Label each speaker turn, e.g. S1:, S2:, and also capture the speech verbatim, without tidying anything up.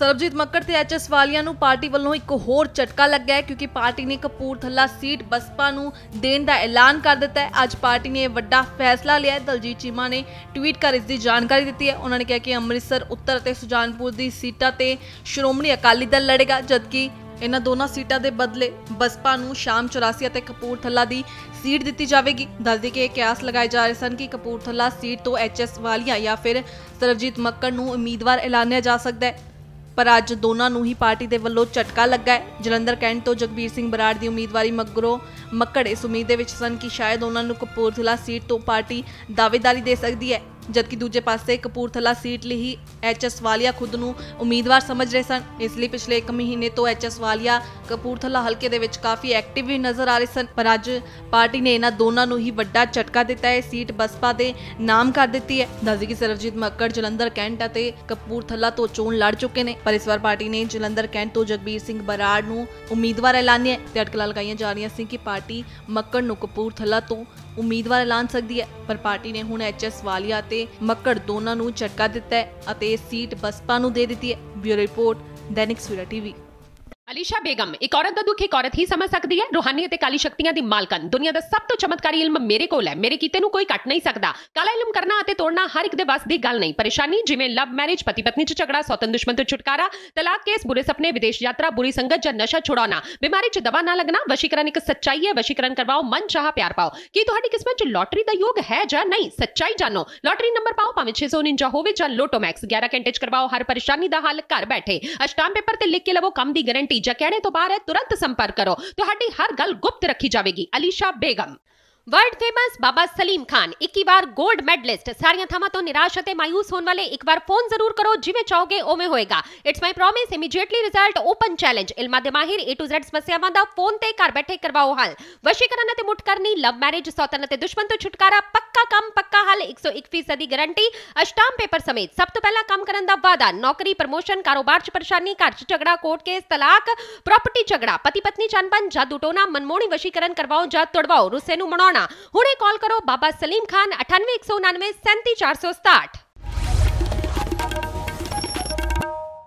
S1: ਸਰਬਜੀਤ ਮੱਕੜ ਤੇ H S ਵਾਲੀਆ ਨੂੰ party ਵੱਲੋਂ ਇੱਕ ਹੋਰ ਝਟਕਾ ਲੱਗਾ ਹੈ ਕਿਉਂਕਿ ਪਾਰਟੀ ਨੇ ਕਪੂਰਥਲਾ ਸੀਟ ਬਸਪਾ ਨੂੰ ਦੇਣ ਦਾ ਐਲਾਨ ਕਰ ਦਿੱਤਾ ਹੈ। ਅੱਜ ਪਾਰਟੀ ਨੇ ਇਹ ਵੱਡਾ ਫੈਸਲਾ ਲਿਆ ਹੈ। ਦਲਜੀਤ ਚੀਮਾ ਨੇ ਟਵੀਟ ਕਰ ਇਸ ਦੀ ਜਾਣਕਾਰੀ ਦਿੱਤੀ ਹੈ। ਉਹਨਾਂ ਨੇ ਕਿਹਾ ਕਿ ਅੰਮ੍ਰਿਤਸਰ ਉੱਤਰ ਅਤੇ ਸੁਜਾਨਪੁਰ ਦੀ ਸੀਟਾਂ ਤੇ ਸ਼੍ਰੋਮਣੀ ਅਕਾਲੀ ਦਲ ਲੜੇਗਾ, ਜਦਕਿ ਇਹਨਾਂ ਦੋਨਾਂ ਸੀਟਾਂ ਦੇ ਬਦਲੇ ਬਸਪਾ ਨੂੰ ਸ਼ਾਮ ਚੁਰਾਸੀ ਅਤੇ ਕਪੂਰਥਲਾ ਦੀ ਸੀਟ ਦਿੱਤੀ ਜਾਵੇਗੀ। ਦੱਸਦੇ ਕਿ ਇਹ ਕਿਆਸ ਲਗਾਏ ਜਾ ਰਹੇ ਸਨ ਕਿ ਕਪੂਰਥਲਾ ਸੀਟ ਤੋਂ ਐਚ ਐਸ ਵਾਲੀਆ ਜਾਂ ਫਿਰ ਸਰਬਜੀਤ ਮੱਕੜ ਨੂੰ ਉਮੀਦਵਾਰ ਐਲਾਨਿਆ ਜਾ ਸਕਦਾ ਹੈ, ਪਰ ਅੱਜ ਦੋਨਾਂ ਨੂੰ ਹੀ ਪਾਰਟੀ ਦੇ ਵੱਲੋਂ ਝਟਕਾ ਲੱਗਾ ਹੈ। ਜਲੰਧਰ ਕੈਂਟ ਤੋਂ ਜਗਬੀਰ ਸਿੰਘ ਬਰਾੜ ਦੀ ਉਮੀਦਵਾਰੀ ਮਗਰੋਂ ਮੱਕੜ ਇਸ ਉਮੀਦ ਦੇ ਵਿੱਚ ਸਨ ਕਿ ਸ਼ਾਇਦ ਉਹਨਾਂ ਨੂੰ ਕਪੂਰਥਲਾ ਸੀਟ ਤੋਂ ਪਾਰਟੀ ਦਾਅਵੇਦਾਰੀ ਦੇ ਸਕਦੀ ਹੈ, ਜਦਕਿ ਦੂਜੇ ਪਾਸੇ ਕਪੂਰਥਲਾ ਸੀਟ ਲਈ ਹੀ ਐਚ ਐਸ ਵਾਲੀਆ ਖੁਦ ਨੂੰ ਉਮੀਦਵਾਰ ਸਮਝ ਰਹੇ ਸਨ। ਇਸ ਲਈ ਪਿਛਲੇ ਇੱਕ ਮਹੀਨੇ ਤੋਂ ਐਚ ਐਸ ਵਾਲੀਆ ਕਪੂਰਥਲਾ ਹਲਕੇ ਦੇ ਵਿੱਚ ਕਾਫੀ ਐਕਟਿਵ ਵੀ ਨਜ਼ਰ ਆ ਰਹੇ ਸਨ, ਪਰ ਅੱਜ ਪਾਰਟੀ ਨੇ ਇਹਨਾਂ ਦੋਨਾਂ ਨੂੰ ਹੀ ਵੱਡਾ ਝਟਕਾ ਦਿੱਤਾ ਹੈ। ਸੀਟ ਬਸਪਾ ਦੇ ਨਾਮ ਕਰ ਦਿੱਤੀ ਹੈ। ਦੱਸਦੀ ਕਿ ਸਰਬਜੀਤ ਮੱਕੜ ਜਲੰਧਰ ਕੈਂਟ ਅਤੇ ਕਪੂਰਥਲਾ ਤੋਂ ਚੋਣ ਲੜ ਚੁੱਕੇ ਨੇ, ਪਰ ਇਸ ਵਾਰ ਪਾਰਟੀ ਨੇ ਜਲੰਧਰ ਕੈਂਟ ਤੋਂ ਜਗਬੀਰ ਸਿੰਘ ਬਰਾੜ ਨੂੰ ਉਮੀਦਵਾਰ ਐਲਾਨਿਆ ਤੇ ਅਟਕਲਾਂ ਲਗਾਈਆਂ ਜਾ ਰਹੀਆਂ ਸੀ ਕਿ ਪਾਰਟੀ ਮੱਕੜ ਨੂੰ ਕਪੂਰਥਲਾ ਤੋਂ ਉਮੀਦਵਾਰ ਐਲਾਨ ਸਕਦੀ ਹੈ, ਪਰ ਪਾਰਟੀ ਨੇ ਹੁਣ ਐਚ ਐਸ ਵਾਲੀਆ ਤੇ ਮੱਕੜ ਦੋਨਾਂ ਨੂੰ ਝਟਕਾ ਦਿੱਤਾ ਹੈ ਅਤੇ ਸੀਟ ਬਸਪਾ ਨੂੰ ਦੇ ਦਿੱਤੀ ਹੈ। Bureau ਰਿਪੋर्ट, Dainik Savera TV.
S2: अलीशा बेगम एक औरत का दुख एक औरत ही समझ सकती है। रूहानी ते काली शक्तियां दी मालकन, दुनिया दा सब तो चमत्कारी इल्म मेरे कोल है, मेरे कीते नूं कोई कट नहीं सकदा। काला इल्म करना ते तोड़ना हर एक दे बस दी गल नहीं। परेशानी जिवें लव मैरिज, पति पत्नी च झगड़ा, सौतन दुश्मन तो छुटकारा, तलाक केस, बुरे सपने, विदेश यात्रा, बुरी संगत या नशा छुड़ाना, बीमारी च दवा ना लगना, वशीकरण एक सच्चाई है। वशीकरण करवाओ, मन चाह प्यार पाओ। की तुहाडी किस्मत च लॉटरी दा योग है जां नहीं? सच्चाई जानो। लॉटरी नंबर पाओ, भावें छे सौ उनंजा होवे जां लोटो मैक्स। ग्यारह घंटे च करवाओ हर परेशानी दा हल घर बैठे। अष्टाम पेपर ते लिख के लवो काम दी गारंटी। जां कहणे तो बाहर तुरंत संपर्क करो, तुहाडी हर गल गुप्त रखी जाएगी। अलीशा बेगम। वर्ल्ड फेमस बाबा सलीम खान इक्की बार गोल्ड मेडलिस्ट। सारियां थावां तो निराश अते मायूस होने वाले एक बार फोन जरूर करो, जिवें चाहोगे उवें होएगा। It's my promise, immediately result, open challenge. इल्मां दे माहिर ए टू ज़ेड समस्यावां दा फोन ते घर बैठे करवाओ हल। वशीकरण अते मुठ करनी, लव मैरिज, सौतन अते दुश्मन तो छुटकारा, पक्का काम पक्का हल, एक सौ एक फीसदी गारंटी, अष्टाम पेपर समेत। सब तो पहला काम करन दा वादा, नौकरी, प्रमोशन, कारोबार च परेशानी, घर च झगड़ा, कोर्ट केस, तलाक, प्रॉपर्टी झगड़ा, पति पत्नी च अनबन, जादू टोना, मनमोहनी वशीकरण करवाओ जां तोड़वाओ, रुस्से नूं मनाउणा। हुणे कॉल करो बाबा सलीम खान अठानवे एक सौ उनानवे सैंती चार सौ सताहठ।